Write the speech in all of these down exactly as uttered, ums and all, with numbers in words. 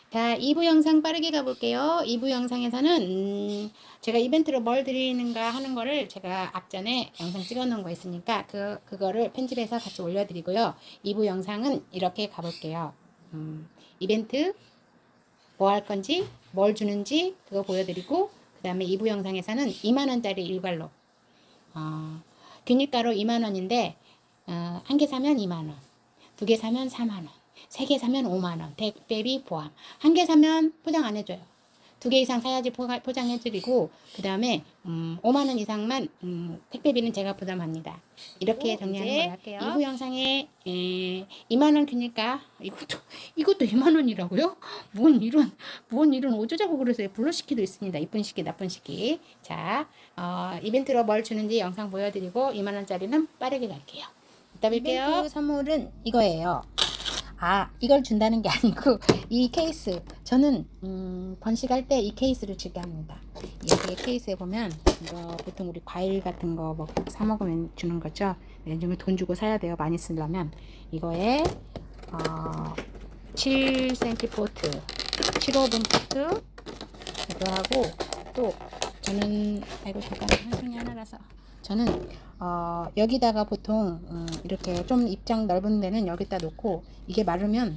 자, 이 부 영상 빠르게 가볼게요. 이 부 영상에서는 음, 제가 이벤트로 뭘 드리는가 하는 거를 제가 앞전에 영상 찍어 놓은 거 있으니까 그, 그거를 편집해서 같이 올려드리고요. 이 부 영상은 이렇게 가볼게요. 음, 이벤트 뭐 할 건지 뭘 주는지 그거 보여드리고 그 다음에 이 부 영상에서는 이만 원짜리 일괄로 어, 균일가로 이만 원인데 어, 한 개 사면 이만 원, 두 개 사면 사만 원, 세 개 사면 오만 원, 택배비 포함. 한 개 사면 포장 안 해줘요. 두 개 이상 사야지 포장해드리고 그 다음에 음, 오만 원 이상만 음, 택배비는 제가 부담합니다. 이렇게 정리하는 걸 할게요. 이 부 영상에 에, 이만 원 균일가 이것도 이것도 이만 원이라고요? 뭔 이런 뭔 이런 어쩌자고 그러세요. 블루시키도 있습니다. 이쁜 시키 나쁜 시키. 자 어, 이벤트로 뭘 주는지 영상 보여드리고 이만 원짜리는 빠르게 갈게요. 이따 뵐게요. 이벤트 선물은 이거예요. 아, 이걸 준다는 게 아니고 이 케이스 저는 음, 번식할 때 이 케이스를 주게 합니다. 여기 케이스에 보면 이거 보통 우리 과일 같은 거 뭐 사 먹으면 주는 거죠. 요즘에 돈 주고 사야 돼요. 많이 쓰려면 이거에 어, 칠 센티미터 포트, 칠 호분 포트 이거 하고 또 저는 아이고 잠깐 한 송이 하나라서 저는 어, 여기다가 보통 음, 이렇게 좀 입장 넓은 데는 여기다 놓고 이게 마르면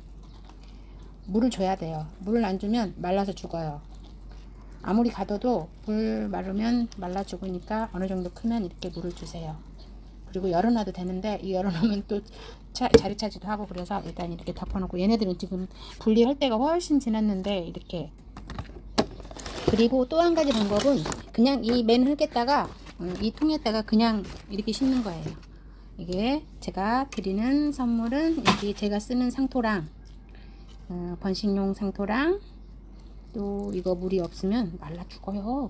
물을 줘야 돼요. 물을 안 주면 말라서 죽어요. 아무리 가둬도 물 마르면 말라 죽으니까 어느 정도 크면 이렇게 물을 주세요. 그리고 열어놔도 되는데 이 열어놓으면 또 차, 자리 차지도 하고 그래서 일단 이렇게 덮어놓고 얘네들은 지금 분리할 때가 훨씬 지났는데 이렇게 그리고 또 한 가지 방법은 그냥 이 맨 흙에다가 이 통에다가 그냥 이렇게 심는 거예요. 이게 제가 드리는 선물은 여기 제가 쓰는 상토랑 어, 번식용 상토랑 또 이거 물이 없으면 말라 죽어요.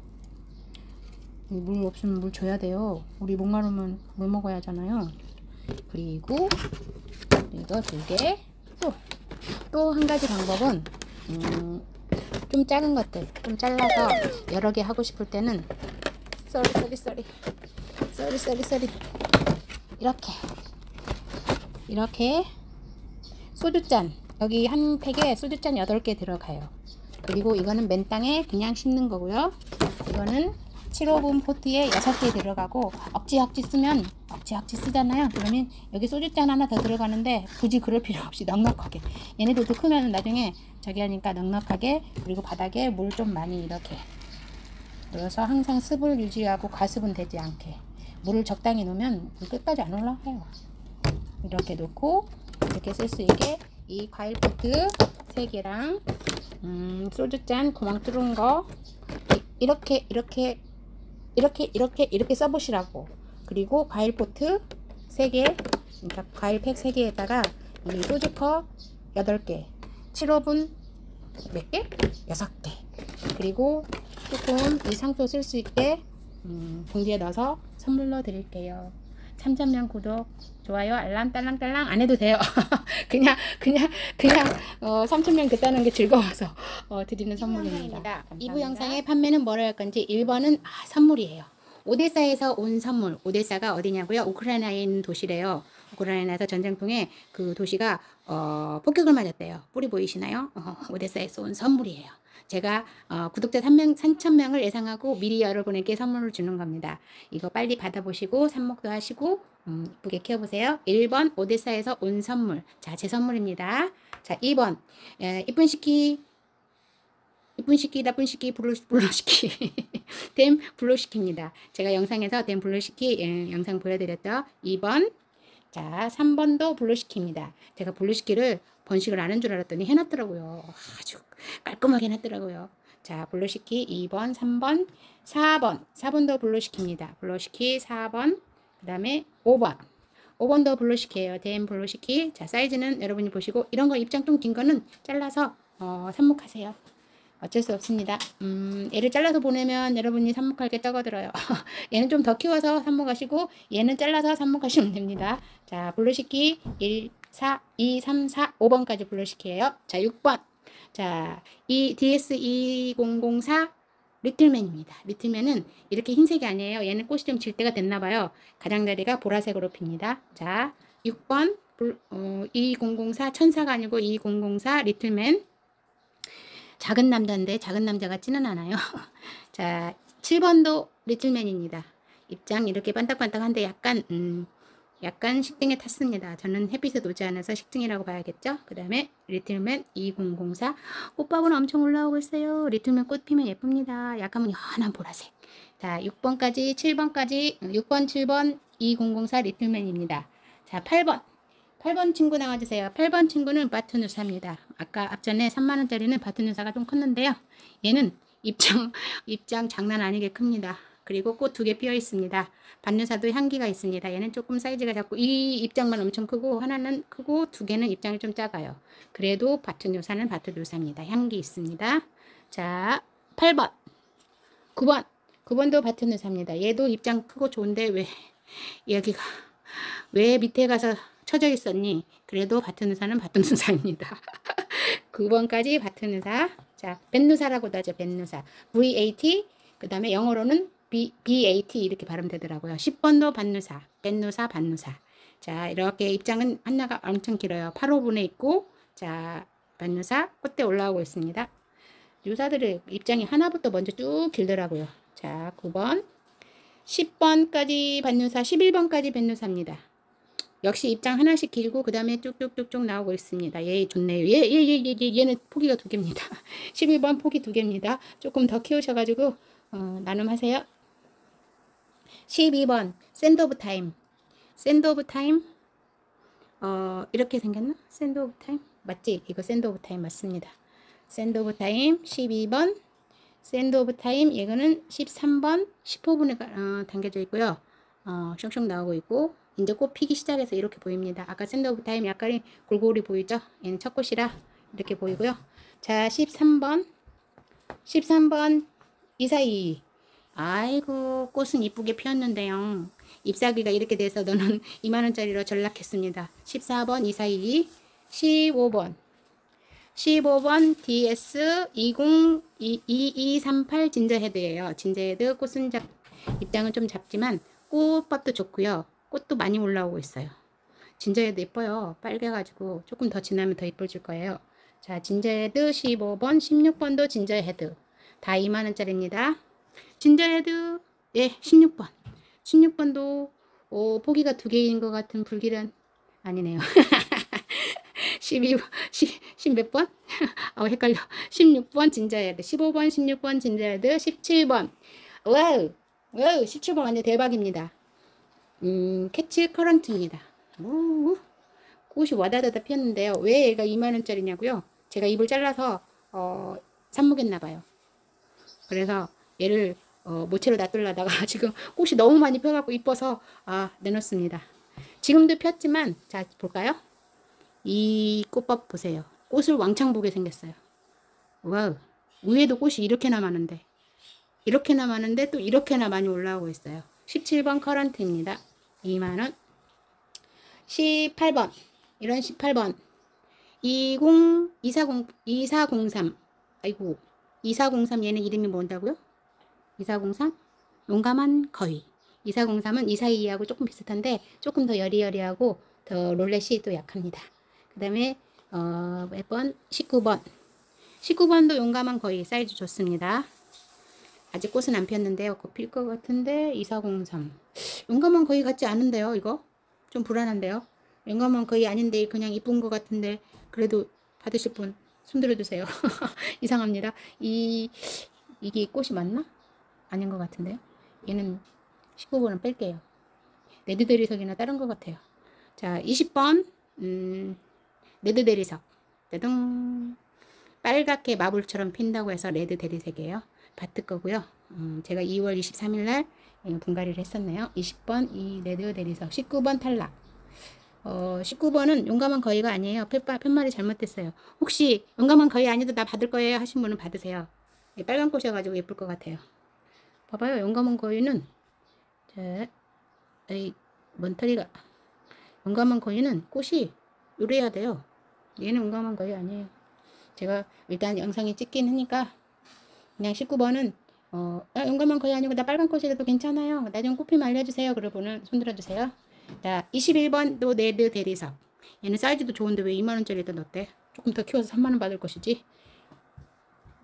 물 없으면 물 줘야 돼요. 우리 목마르면 물 먹어야 하잖아요. 그리고 이거 두 개. 또 또 한 가지 방법은 음, 좀 작은 것들 좀 잘라서 여러 개 하고 싶을 때는 쏘리 쏘리 쏘리 쏘리 쏘리 쏘리 이렇게 이렇게 소주잔 여기 한 팩에 소주잔 여덟 개 들어가요. 그리고 이거는 맨 땅에 그냥 심는 거고요. 이거는 칠 호분 포트에 여섯 개 들어가고 억지 억지 쓰면 억지 억지 쓰잖아요. 그러면 여기 소주잔 하나 더 들어가는데 굳이 그럴 필요 없이 넉넉하게 얘네들도 크면 나중에 저기 하니까 넉넉하게 그리고 바닥에 물 좀 많이 이렇게 넣어서 항상 습을 유지하고 과습은 되지 않게 물을 적당히 넣으면 물 끝까지 안 올라가요. 이렇게 놓고 이렇게 쓸 수 있게 이 과일 포트 세 개랑 음, 소주잔 구멍 뚫은 거 이렇게 이렇게 이렇게 이렇게 이렇게 써보시라고. 그리고 과일 포트 세 개 그러니까 과일 팩 세 개에다가 이 소주컵 여덟 개 칠 호분 몇 개? 여섯 개 그리고 조금 이 상토 쓸 수 있게 음, 봉지에 넣어서 선물로 드릴게요. 참전면 구독 좋아요 알람 딸랑딸랑 안 해도 돼요. 그냥 그냥 그냥 어, 삼천 명 됐다는 게 즐거워서 어, 드리는 선물입니다. 이 부 영상의 판매는 뭐라 할 건지 일 번은 아, 선물이에요. 오데사에서 온 선물. 오데사가 어디냐고요? 우크라이나에 있는 도시래요. 우크라이나에서 전쟁통에 그 도시가 어, 폭격을 맞았대요. 뿌리 보이시나요? 어, 오데사에서 온 선물이에요. 제가 어, 구독자 삼천 명을 예상하고 미리 여러분에게 선물을 주는 겁니다. 이거 빨리 받아보시고 삽목도 하시고 음, 이쁘게 키워보세요. 일 번 오데사에서 온 선물. 자, 제 선물입니다. 자, 이 번 에, 이쁜 시키 이쁜 시키 나쁜 시키 블루, 블루시키 댐 블루시키입니다. 제가 영상에서 댐 블루시키 예, 영상 보여드렸죠. 이 번 자, 삼 번도 블루시키입니다. 제가 블루시키를 번식을 안 한 줄 알았더니 해놨더라고요. 아주 깔끔하게 해놨더라고요. 자, 블루시키 이 번, 삼 번, 사 번. 사 번도 블루시키입니다. 블루시키 사 번, 그 다음에 오 번. 오 번도 블루시키예요. 댐 블루시키. 자, 사이즈는 여러분이 보시고 이런 거 입장 좀 긴 거는 잘라서 어, 삽목하세요. 어쩔 수 없습니다. 음, 얘를 잘라서 보내면 여러분이 삽목할 게 적어들어요. 얘는 좀 더 키워서 삽목하시고 얘는 잘라서 삽목하시면 됩니다. 자, 블루시키 일, 사, 이, 삼, 사, 오 번까지 블루시키예요. 자, 육 번. 자, 이 디에스 이공공사 리틀맨입니다. 리틀맨은 이렇게 흰색이 아니에요. 얘는 꽃이 좀 질 때가 됐나봐요. 가장자리가 보라색으로 핍니다. 자, 육 번 어, 이공공사 천사가 아니고 이공공사 리틀맨 작은 남자인데 작은 남자 같지는 않아요. 자, 칠 번도 리틀맨입니다. 입장 이렇게 반딱반딱한데 약간 음, 약간 식등에 탔습니다. 저는 햇빛에 놓지 않아서 식등이라고 봐야겠죠. 그 다음에 리틀맨 이천사 꽃밥은 엄청 올라오고 있어요. 리틀맨 꽃 피면 예쁩니다. 약간은 연한 보라색. 자, 육 번까지 칠 번까지 육 번 칠 번 이천사 리틀맨입니다. 자, 팔 번 팔 번 친구 나와주세요. 팔 번 친구는 바트누사입니다. 아까 앞전에 삼만 원짜리는 바트누사가 좀 컸는데요. 얘는 입장 입장 장난 아니게 큽니다. 그리고 꽃 두 개 피어 있습니다. 반누사도 향기가 있습니다. 얘는 조금 사이즈가 작고 이 입장만 엄청 크고 하나는 크고 두 개는 입장이 좀 작아요. 그래도 바트누사는 바트누사입니다. 향기 있습니다. 자, 팔 번 구 번 구 번도 바트누사입니다. 얘도 입장 크고 좋은데 왜 여기가 왜 밑에 가서 쳐져 있었니? 그래도 바트누사는 바트누사입니다. 구 번까지 바트누사. 자, 벤누사라고도 하죠. 벤누사. 브이 에이 티. 그 다음에 영어로는 B, 비 에이 티 이렇게 발음되더라고요. 십 번도 반누사. 벤누사, 반누사. 자, 이렇게 입장은 하나가 엄청 길어요. 팔 호분에 있고, 자, 반누사 꽃대 올라오고 있습니다. 유사들의 입장이 하나부터 먼저 쭉 길더라고요. 자, 구 번. 십 번까지 반누사, 십일 번까지 벤누사입니다. 역시 입장 하나씩 길고 그 다음에 쭉쭉쭉쭉 나오고 있습니다. 얘 좋네요. 얘, 얘, 얘, 얘, 얘, 얘는 포기가 두 개입니다. 십일 번 포기 두 개입니다. 조금 더 키우셔가지고 어, 나눔하세요. 십이 번 샌드 오브 타임. 샌드 오브 타임 어, 이렇게 생겼나? 샌드 오브 타임? 맞지? 이거 샌드 오브 타임 맞습니다. 샌드 오브 타임 십이 번 샌드 오브 타임 이거는 십삼 번 십 호분에 어, 담겨져 있고요. 어, 숑숑 나오고 있고 이제 꽃 피기 시작해서 이렇게 보입니다. 아까 샌드 오브 타임 약간 골고루 보이죠? 얘는 첫 꽃이라 이렇게 보이고요. 자, 십삼 번 십삼 번 이 사이. 아이고 꽃은 이쁘게 피었는데요. ip사귀가 이렇게 돼서 너는 이만 원짜리로 전락했습니다. 십사 번 이 사이. 십오 번 십오 번 디 에스 이공이이삼팔 진저헤드예요. 진저헤드 꽃은 잡, 입장은 좀 작지만 꽃밥도 좋고요. 꽃도 많이 올라오고 있어요. 진저헤드 예뻐요. 빨개가지고 조금 더 지나면 더 예뻐질 거예요. 자, 진저헤드 십오 번, 십육 번도 진저헤드. 다 이만 원짜리입니다. 진저헤드, 예, 십육 번. 십육 번도 오, 포기가 두 개인 것 같은 불길한, 아니네요. 십이 번, 십 몇 번? 어, 헷갈려. 십육 번 진저헤드, 십오 번, 십육 번 진저헤드, 십칠 번. 와우, 와우, 십칠 번 완전 대박입니다. 음, 캐치 커런트입니다. 오, 꽃이 와다다다 피었는데요. 왜 얘가 이만 원짜리냐고요? 제가 잎을 잘라서 어, 삽목했나봐요. 그래서 얘를 어, 모체로 놔두려다가 지금 꽃이 너무 많이 펴갖고 이뻐서 아, 내놓습니다. 지금도 폈지만 자 볼까요? 이 꽃밥 보세요. 꽃을 왕창 보게 생겼어요. 와우, 위에도 꽃이 이렇게나 많은데 이렇게나 많은데 또 이렇게나 많이 올라오고 있어요. 십칠 번 커런트입니다. 이만 원. 십팔 번 이런 십팔 번 이십 이사공 이사공삼. 아이고 이사공삼 얘는 이름이 뭔다고요? 이사공삼 용감한 거위. 이사공삼은 이사이하고 조금 비슷한데 조금 더 여리여리하고 더 롤렛이 또 약합니다. 그 다음에 어, 몇 번? 십구 번. 십구 번도 용감한 거위 사이즈 좋습니다. 아직 꽃은 안 폈는데요. 곧 필 것 같은데 이사공삼. 용감한 거위 같지 않은데요. 이거 좀 불안한데요. 용감한 거위 아닌데 그냥 이쁜 것 같은데 그래도 받으실 분 손들어 주세요. 이상합니다. 이 이게 꽃이 맞나? 아닌 것 같은데요. 얘는 십구 번은 뺄게요. 레드 대리석이나 다른 것 같아요. 자, 이십 번 음, 레드 대리석. 따둥. 빨갛게 마블처럼 핀다고 해서 레드 대리석이에요. 바트 거고요. 음, 제가 이월 이십삼일 날 분갈이를 했었네요. 이십 번 이 레드 대리석. 십구 번 탈락. 어, 십구 번은 용감한 거위가 아니에요. 팻말이 잘못됐어요. 혹시 용감한 거위 아니도 나 받을 거예요 하신 분은 받으세요. 빨간 꽃이어가지고 예쁠 것 같아요. 봐봐요. 용감한 거위는 자, 에이, 먼터리가 용감한 거위는 꽃이 요래야 돼요. 얘는 용감한 거위 아니에요. 제가 일단 영상에 찍긴 하니까 그냥 십구 번은 어, 아, 용감한 거위 아니고 나 빨간 꽃이라도 괜찮아요. 나 좀 꽃피면 알려주세요. 그러고는 손들어 주세요. 자, 이십일 번도 레드 대리석. 얘는 사이즈도 좋은데 왜 이만 원짜리도 넣었대? 조금 더 키워서 삼만 원 받을 것이지.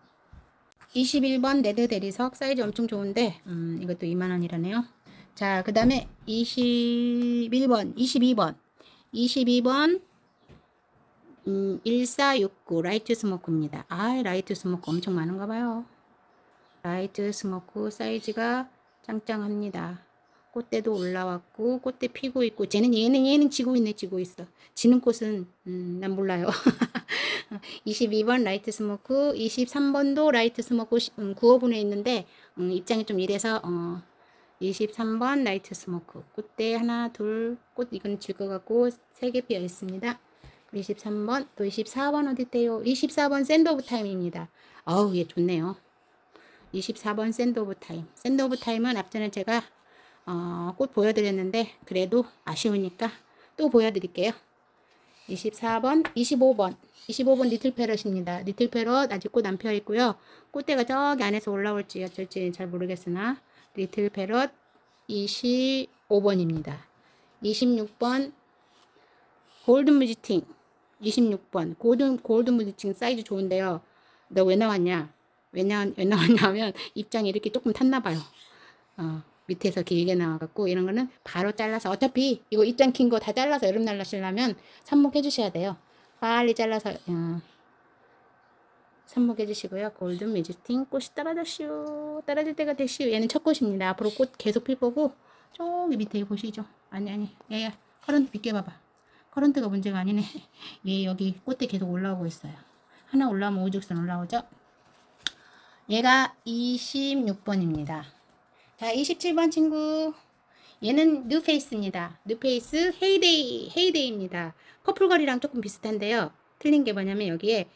이십일 번 레드 대리석 사이즈 엄청 좋은데 음, 이것도 이만 원이라네요. 자, 그 다음에 이십일 번, 이십이 번, 이십이 번 음, 일사육구 라이트 스모크입니다. 아, 라이트 스모크 엄청 많은가 봐요. 라이트 스모크 사이즈가 짱짱합니다. 꽃대도 올라왔고 꽃대 피고 있고 쟤는 얘는 얘는 지고 있네 지고 있어. 지는 꽃은 음, 난 몰라요. 이십이 번 라이트 스모크, 이십삼 번도 라이트 스모크 음, 구 호분에 있는데 음, 입장이 좀 이래서 어, 이십삼 번 라이트 스모크 꽃대 하나 둘 꽃 이건 질 것 같고 세 개 피어 있습니다. 이십삼 번 또 이십사 번 어디 있대요? 이십사 번 샌드 오브 타임입니다. 어우 얘 좋네요. 이십사 번 샌드 오브 타임. 샌드 오브 타임은 앞전에 제가 어, 꽃 보여드렸는데 그래도 아쉬우니까 또 보여드릴게요. 이십사 번, 이십오 번, 이십오 번 리틀 패럿입니다. 리틀 패럿 아직 꽃 안 펴 있고요. 꽃대가 저기 안에서 올라올지 어쩔지 잘 모르겠으나 리틀 패럿 이십오 번입니다. 이십육 번 골든 무지팅 이십육 번 골든 골든 무지팅 사이즈 좋은데요. 너 왜 나왔냐? 왜, 나, 왜 나왔냐면 입장이 이렇게 조금 탔나 봐요. 어, 밑에서 길게 나와갖고 이런 거는 바로 잘라서 어차피 이거 입장 긴 거 다 잘라서 여름 날라시려면 삽목해 주셔야 돼요. 빨리 잘라서 어, 삽목해 주시고요. 골든 미즈팅 꽃이 떨어졌슈. 떨어질 때가 됐슈. 얘는 첫 꽃입니다. 앞으로 꽃 계속 필 거고 저기 밑에 보시죠. 아니 아니 얘야 커런트 비껴봐봐. 커런트가 문제가 아니네. 얘 여기 꽃대 계속 올라오고 있어요. 하나 올라오면 우죽순 올라오죠. 얘가 이십육 번입니다. 자, 이십칠 번 친구. 얘는 뉴페이스입니다. 뉴페이스 헤이데이, 헤이데이입니다. 퍼플걸이랑 조금 비슷한데요. 틀린 게 뭐냐면 여기에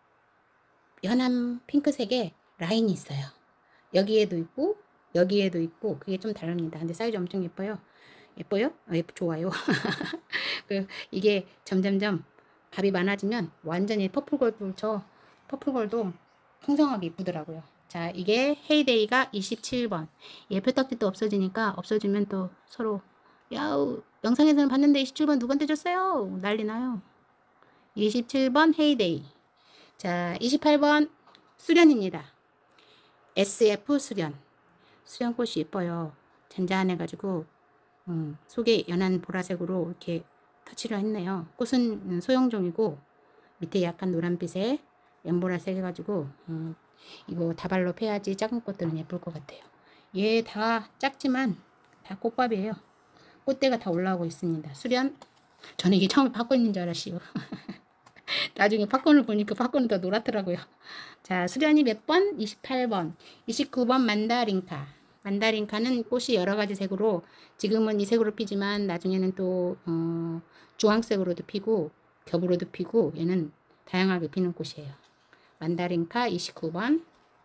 연한 핑크색의 라인이 있어요. 여기에도 있고 여기에도 있고 그게 좀 다릅니다. 근데 사이즈 엄청 예뻐요. 예뻐요? 어, 예뻐, 좋아요. 그 이게 점점점 밥이 많아지면 완전히 퍼플걸도 저 퍼플걸도 풍성하게 이쁘더라고요. 자, 이게 헤이데이가 이십칠 번. 얘 뼈딱지도 없어지니까 없어지면 또 서로 야우 영상에서는 봤는데 이십칠 번 누구한테 줬어요? 난리 나요. 이십칠 번 헤이데이. 자, 이십팔 번 수련입니다. 에스에프 수련. 수련꽃이 예뻐요. 잔잔해가지고 음, 속에 연한 보라색으로 이렇게 터치를 했네요. 꽃은 소형종이고 밑에 약간 노란빛에 연보라색 해가지고 음, 이거 다발로 패야지 작은 꽃들은 예쁠 것 같아요. 얘 다 작지만 다 꽃밥이에요. 꽃대가 다 올라오고 있습니다. 수련. 저는 이게 처음에 팝콘인 줄 알았어요. 나중에 팝콘을 보니까 팝콘은 더 노랗더라고요. 자, 수련이 몇 번? 이십팔 번. 이십구 번 만다린카. 만다린카는 꽃이 여러 가지 색으로 지금은 이 색으로 피지만 나중에는 또 어, 주황색으로도 피고 겹으로도 피고 얘는 다양하게 피는 꽃이에요. 만다린카 이십구 번.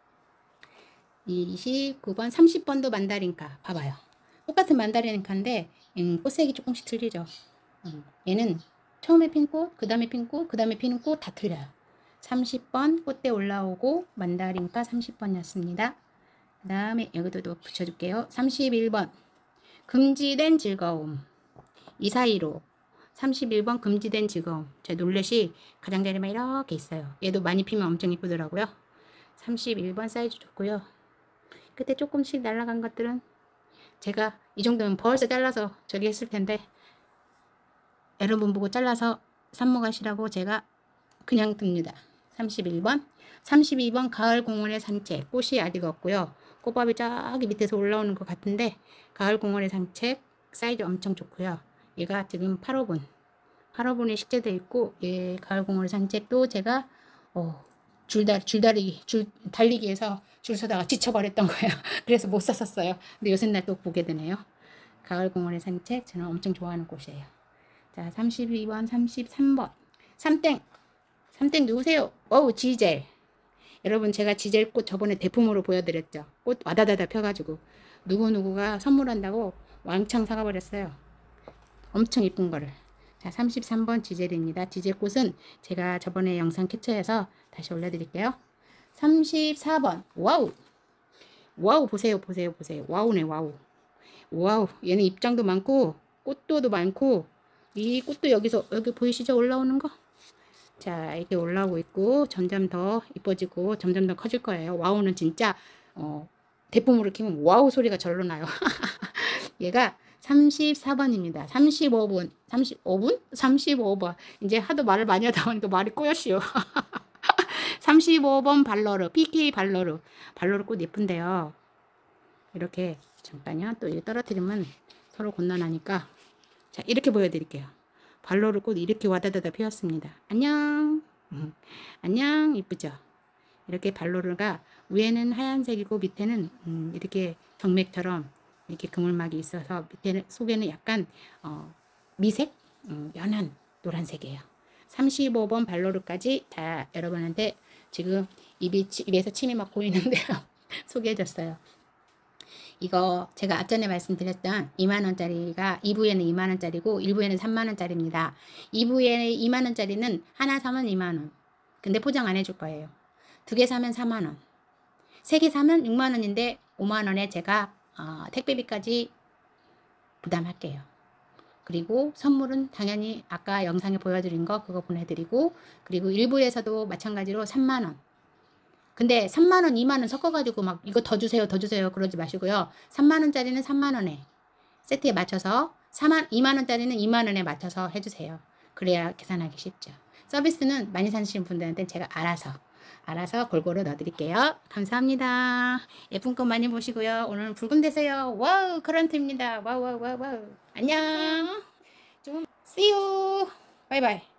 이십구 번, 삼십 번도 만다린카. 봐봐요. 똑같은 만다린카인데 음, 꽃색이 조금씩 틀리죠. 음, 얘는 처음에 핀 꽃, 그 다음에 핀 꽃, 그 다음에 피는 꽃 다 틀려요. 삼십 번 꽃대 올라오고 만다린카 삼십 번이었습니다. 그 다음에 여기도 또 붙여줄게요. 삼십일 번 금지된 즐거움. 이 사이로 삼십일 번 금지된 즐거움. 제 놀렛이 가장자리만 이렇게 있어요. 얘도 많이 피면 엄청 이쁘더라고요. 삼십일 번 사이즈 좋고요. 그때 조금씩 날아간 것들은 제가 이 정도면 벌써 잘라서 저기 했을 텐데 여러분 보고 잘라서 삽목하시라고 제가 그냥 둡니다. 삼십일 번. 삼십이 번 가을 공원의 산책. 꽃이 아직 없고요. 꽃밥이 저기 밑에서 올라오는 것 같은데 가을 공원의 산책 사이즈 엄청 좋고요. 얘가 지금 팔 호분. 팔 호분에 식재되어 있고 얘 가을 공원의 산책도 제가 어, 줄다, 줄다리기, 줄, 달리기에서 줄 서다가 지쳐버렸던 거예요. 그래서 못 샀었어요. 근데 요새 날 또 보게 되네요. 가을 공원의 산책 저는 엄청 좋아하는 꽃이에요. 자, 삼십이 번, 삼십삼 번. 삼땡. 삼땡 누구세요? 어우, 지젤. 여러분, 제가 지젤 꽃 저번에 대품으로 보여드렸죠. 꽃 와다다다 펴가지고. 누구누구가 선물한다고 왕창 사가버렸어요. 엄청 이쁜 거를. 자, 삼십삼 번 지젤입니다. 지젤 꽃은 제가 저번에 영상 캡처해서 다시 올려드릴게요. 삼십사 번. 와우. 와우, 보세요, 보세요, 보세요. 와우네, 와우. 와우. 얘는 입장도 많고, 꽃도도 많고, 이 꽃도 여기서 여기 보이시죠? 올라오는 거? 자, 이렇게 올라오고 있고 점점 더 이뻐지고 점점 더 커질 거예요. 와우는 진짜 어, 대포물을 키면 와우 소리가 절로 나요. 얘가 삼십사 번입니다. 삼십오 분, 삼십오 분? 삼십오 번. 이제 하도 말을 많이 하다 보니까 말이 꼬였시오. 삼십오 번 발로르, 피케이 발로르. 발로르 꽃 예쁜데요. 이렇게 잠깐요. 또 이렇게 떨어뜨리면 서로 곤란하니까. 자, 이렇게 보여드릴게요. 발로르 꽃 이렇게 와다다다 피었습니다. 안녕. 음, 안녕. 이쁘죠? 이렇게 발로르가 위에는 하얀색이고 밑에는 음, 이렇게 정맥처럼 이렇게 그물막이 있어서 밑에는 속에는 약간 어, 미색, 음, 연한 노란색이에요. 삼십오 번 발로르까지 다 여러분한테 지금 입이, 입에서 침이 막 고이는데요. 소개해줬어요. 이거 제가 앞전에 말씀드렸던 이만 원짜리가 이 부에는 이만 원짜리고 일 부에는 삼만 원짜리입니다. 이 부에 이만 원짜리는 하나 사면 이만 원. 근데 포장 안 해줄 거예요. 두 개 사면 사만 원. 세 개 사면 육만 원인데 오만 원에 제가 어, 택배비까지 부담할게요. 그리고 선물은 당연히 아까 영상에 보여드린 거 그거 보내드리고, 그리고 일부에서도 마찬가지로 삼만 원. 근데 삼만 원, 이만 원 섞어가지고 막 이거 더 주세요, 더 주세요 그러지 마시고요. 삼만 원짜리는 삼만 원에 세트에 맞춰서 이만 원짜리는 이만 원에 맞춰서 해주세요. 그래야 계산하기 쉽죠. 서비스는 많이 사시는 분들한테 제가 알아서 알아서 골고루 넣어드릴게요. 감사합니다. 예쁜 것 많이 보시고요. 오늘 붉은 되세요. 와우, 커런트입니다. 와우 와우 와우 와우. 안녕. 좀 see you. 바이바이.